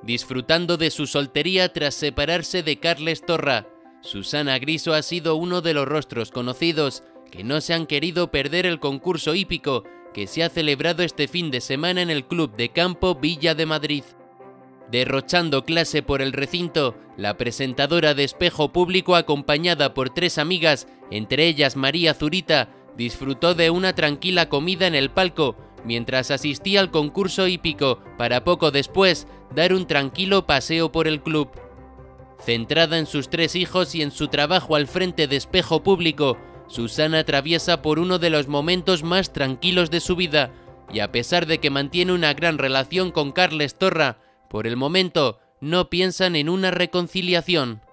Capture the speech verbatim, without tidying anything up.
disfrutando de su soltería tras separarse de Carles Torra. Susana Griso ha sido uno de los rostros conocidos que no se han querido perder el concurso hípico que se ha celebrado este fin de semana en el Club de Campo Villa de Madrid. Derrochando clase por el recinto, la presentadora de Espejo Público, acompañada por tres amigas, entre ellas María Zurita, disfrutó de una tranquila comida en el palco mientras asistía al concurso hípico, para poco después dar un tranquilo paseo por el club. Centrada en sus tres hijos y en su trabajo al frente de Espejo Público, Susana atraviesa por uno de los momentos más tranquilos de su vida, y a pesar de que mantiene una gran relación con Carles Torra, por el momento no piensan en una reconciliación.